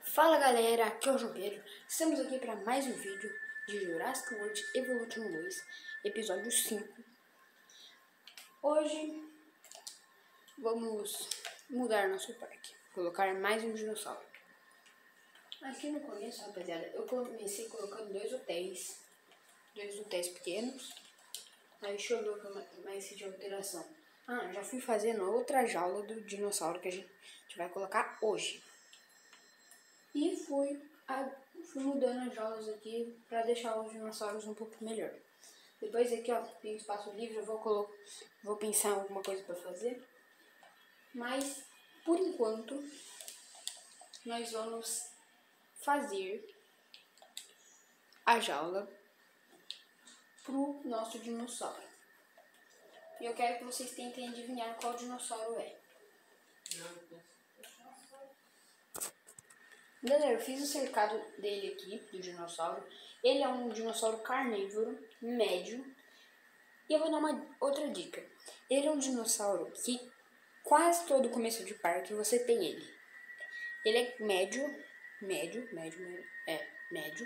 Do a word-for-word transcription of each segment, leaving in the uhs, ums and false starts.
Fala galera, aqui é o João Pedro. Estamos aqui para mais um vídeo de Jurassic World Evolution dois, episódio cinco. Hoje vamos mudar nosso parque, colocar mais um dinossauro. Aqui no começo, rapaziada, eu comecei colocando dois hotéis, dois hotéis pequenos. Aí deixa eu ver o que mais de alteração. Ah, já fui fazendo outra jaula do dinossauro que a gente vai colocar hoje. E fui, a, fui mudando as jaulas aqui para deixar os dinossauros um pouco melhor. Depois aqui, ó, tem espaço livre, eu vou, colo vou pensar em alguma coisa para fazer. Mas, por enquanto, nós vamos fazer a jaula pro nosso dinossauro. E eu quero que vocês tentem adivinhar qual dinossauro é. Galera, eu fiz o cercado dele aqui, do dinossauro. Ele é um dinossauro carnívoro, médio. E eu vou dar uma outra dica. Ele é um dinossauro que quase todo começo de parque você tem ele. Ele é médio, médio, médio, médio é, médio.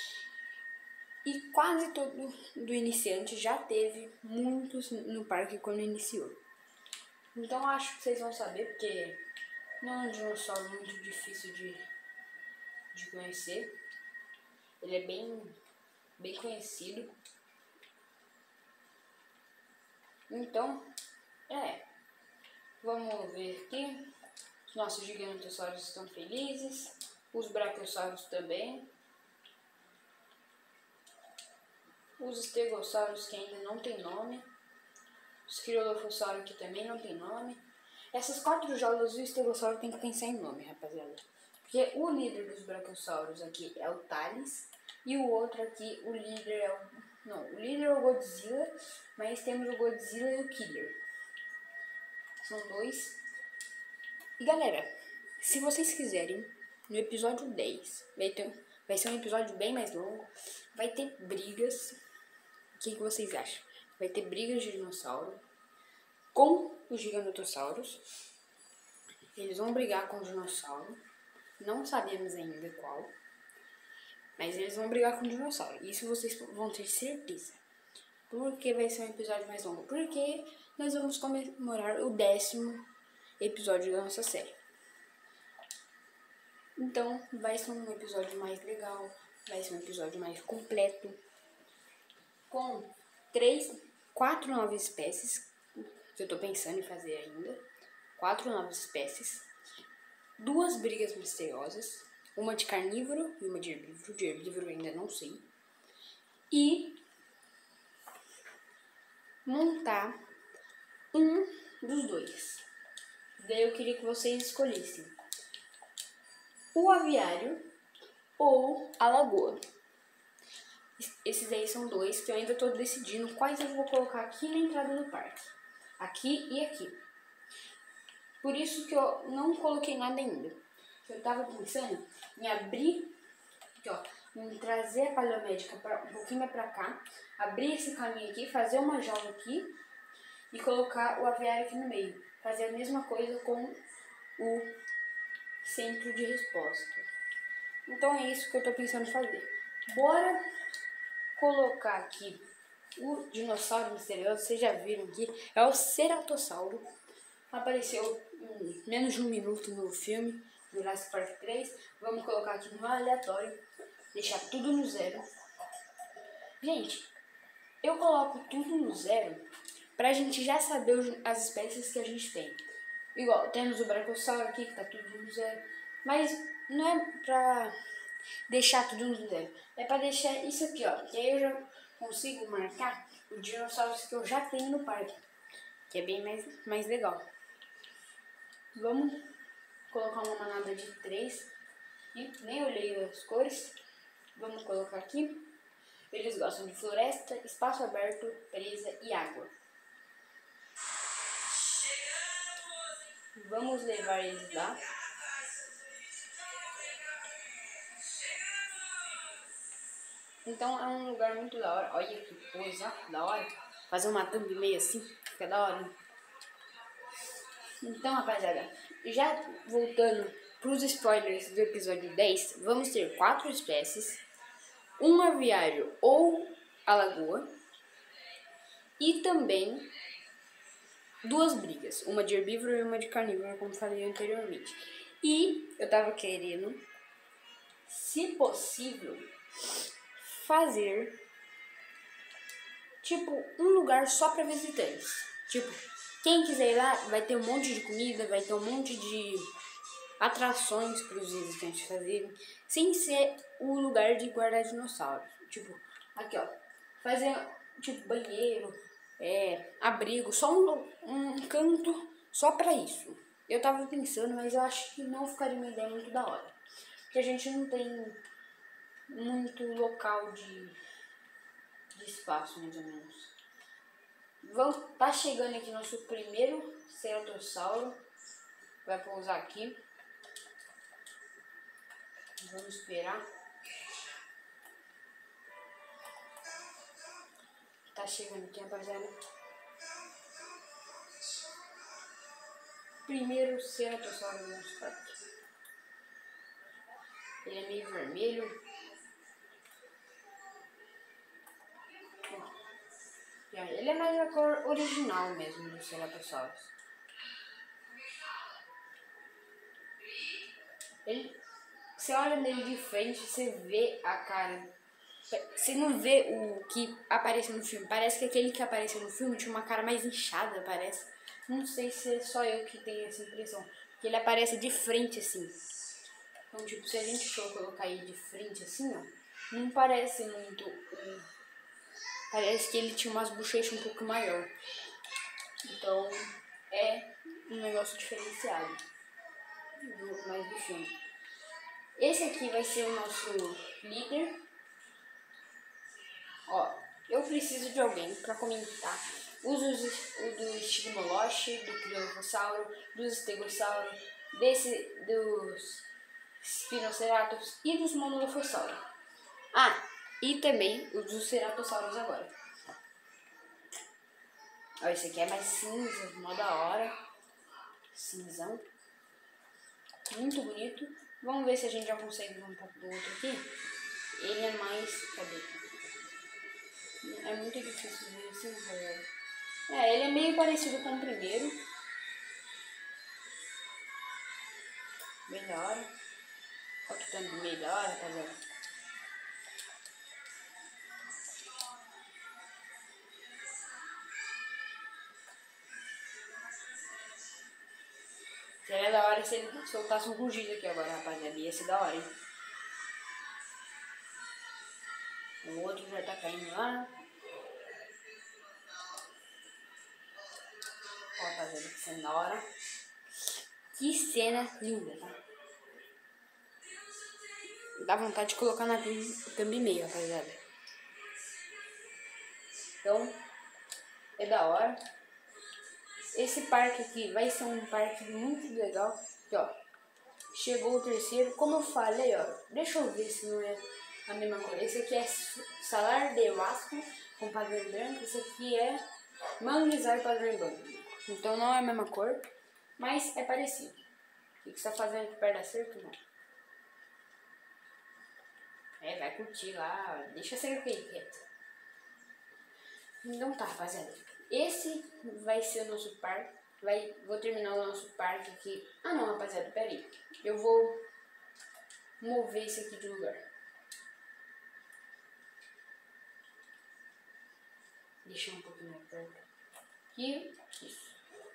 E quase todo do iniciante já teve muitos no parque quando iniciou. Então acho que vocês vão saber, porque não é um dinossauro muito difícil de... de conhecer. Ele é bem, bem conhecido. Então, é. Vamos ver aqui. Os nossos gigantossauros estão felizes. Os brachiosauros também. Os estegossauros que ainda não tem nome. Os criolophosaurus que também não tem nome. Essas quatro jaulas do estegossauro tem que pensar em nome, rapaziada. Porque o líder dos brachiosauros aqui é o Thales. E o outro aqui, o líder é o... Não, o líder é o Godzilla. Mas temos o Godzilla e o Killer. São dois. E galera, se vocês quiserem, no episódio dez, vai, ter, vai ser um episódio bem mais longo. Vai ter brigas. O que, que vocês acham? Vai ter brigas de dinossauro com os giganotossauros. Eles vão brigar com o dinossauro. Não sabemos ainda qual, mas eles vão brigar com o dinossauro. Isso vocês vão ter certeza. Porque vai ser um episódio mais longo? Porque nós vamos comemorar o décimo episódio da nossa série. Então vai ser um episódio mais legal, vai ser um episódio mais completo, com três, quatro novas espécies que eu tô pensando em fazer ainda. Quatro novas espécies. Duas brigas misteriosas, uma de carnívoro e uma de herbívoro. De herbívoro ainda não sei. E montar um dos dois. Daí eu queria que vocês escolhessem o aviário ou a lagoa. Esses aí são dois que eu ainda estou decidindo quais eu vou colocar aqui na entrada do parque. Aqui e aqui. Por isso que eu não coloquei nada ainda. Eu tava pensando em abrir, aqui, ó, em trazer a paleomédica pra, um pouquinho mais pra cá, abrir esse caminho aqui, fazer uma jaula aqui e colocar o aviário aqui no meio. Fazer a mesma coisa com o centro de resposta. Então é isso que eu tô pensando em fazer. Bora colocar aqui o dinossauro misterioso. Vocês já viram aqui, é o Ceratossauro. Apareceu em menos de um minuto no filme Jurassic Park três. Vamos colocar aqui no aleatório, deixar tudo no zero. Gente, eu coloco tudo no zero pra gente já saber as espécies que a gente tem. Igual, temos o Brachiosauro aqui que tá tudo no zero. Mas não é pra deixar tudo no zero, é pra deixar isso aqui, ó. Que aí eu já consigo marcar os dinossauros que eu já tenho no parque, que é bem mais, mais legal. Vamos colocar uma manada de três. E nem olhei as cores. Vamos colocar aqui. Eles gostam de floresta, espaço aberto, presa e água. Vamos levar eles lá. Então é um lugar muito da hora. Olha que coisa da hora. Fazer uma thumb meio assim, fica da hora. Então, rapaziada, já voltando para os spoilers do episódio dez, vamos ter quatro espécies, um aviário ou alagoa e também duas brigas, uma de herbívoro e uma de carnívoro, como falei anteriormente. E eu tava querendo, se possível, fazer tipo um lugar só para visitantes. Tipo, quem quiser ir lá vai ter um monte de comida, vai ter um monte de atrações para os visitantes fazerem, sem ser o lugar de guardar dinossauros. Tipo, aqui ó, fazer tipo banheiro, é, abrigo, só um, um canto só para isso. Eu tava pensando, mas eu acho que não ficaria uma ideia muito da hora, porque a gente não tem muito local de, de espaço, mais ou menos. Vamos, tá chegando aqui nosso primeiro ceratossauro, vai pousar aqui. Vamos esperar. Tá chegando aqui, rapaziada. Primeiro ceratossauro do nosso parque. Ele é meio vermelho. Ele é mais a cor original mesmo dos ceratossauros. Ele, você olha nele de frente, você vê a cara. Você não vê o que aparece no filme. Parece que aquele que apareceu no filme tinha uma cara mais inchada, parece. Não sei se é só eu que tenho essa impressão. Porque ele aparece de frente assim. Então, tipo, se a gente for colocar ele de frente assim, ó, não parece muito. Um, parece que ele tinha umas bochechas um pouco maior. Então, é um negócio diferenciado. Do, mais do filme. Esse aqui vai ser o nosso líder. Ó, eu preciso de alguém para comentar os usos do estigmoloche, do criolofossauro, dos estegossauro, desse, dos spinoceratops e dos monolofossauros. Ah, e também os dos ceratossauros agora. Ó, esse aqui é mais cinza, mó da hora. Cinzão. Muito bonito. Vamos ver se a gente já consegue ver um pouco do outro aqui. Ele é mais... Cadê? É muito difícil ver assim, galera. É, ele é meio parecido com o primeiro. Bem da hora. Olha que tanto meio da hora, tá vendo? Seria da hora se ele soltasse um rugido aqui agora, rapaziada. Ia ser da hora, hein? O outro já tá caindo lá. Ó, rapaziada, que cena da hora. Que cena linda, tá? Dá vontade de colocar na thumb e-mail, rapaziada. Então, é da hora. Esse parque aqui vai ser um parque muito legal. Aqui, ó. Chegou o terceiro. Como eu falei, ó. Deixa eu ver se não é a mesma cor. Esse aqui é Salar de Vasco com padrão branco. Esse aqui é Manguezal padrão branco. Então não é a mesma cor, mas é parecido. O que você tá fazendo aqui perto da cerca, não? É, vai curtir lá. Deixa a cerca aí quieto. Então tá, rapaziada. Esse vai ser o nosso parque. Vai, vou terminar o nosso parque aqui. Ah não, rapaziada, pera aí. Eu vou mover esse aqui de lugar. Deixa um pouquinho mais perto. Aqui, isso.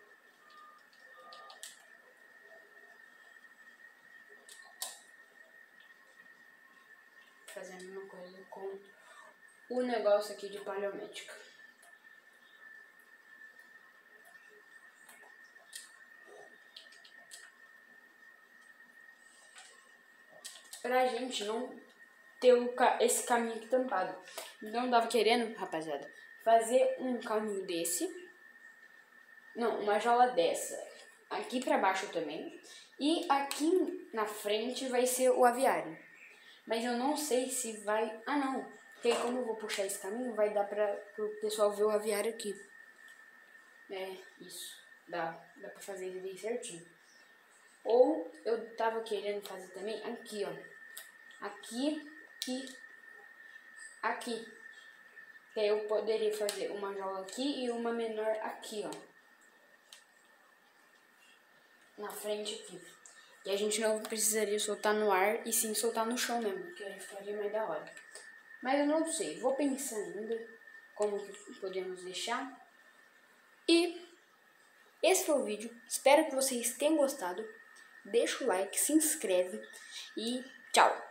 Fazer a mesma coisa com o negócio aqui de paleométrica. Pra gente não ter o, esse caminho aqui tampado. Então eu tava querendo, rapaziada, fazer um caminho desse. Não, uma jaula dessa. Aqui pra baixo também. E aqui na frente vai ser o aviário. Mas eu não sei se vai... Ah, não. Porque como eu vou puxar esse caminho, vai dar pra o pessoal ver o aviário aqui. É, isso. Dá, dá pra fazer ele bem certinho. Ou eu tava querendo fazer também aqui, ó. Aqui, aqui, aqui. Que aí eu poderia fazer uma jaula aqui e uma menor aqui, ó. Na frente aqui. E a gente não precisaria soltar no ar e sim soltar no chão mesmo, que aí ficaria mais da hora. Mas eu não sei, vou pensar ainda como podemos deixar. E esse foi o vídeo, espero que vocês tenham gostado. Deixa o like, se inscreve e tchau!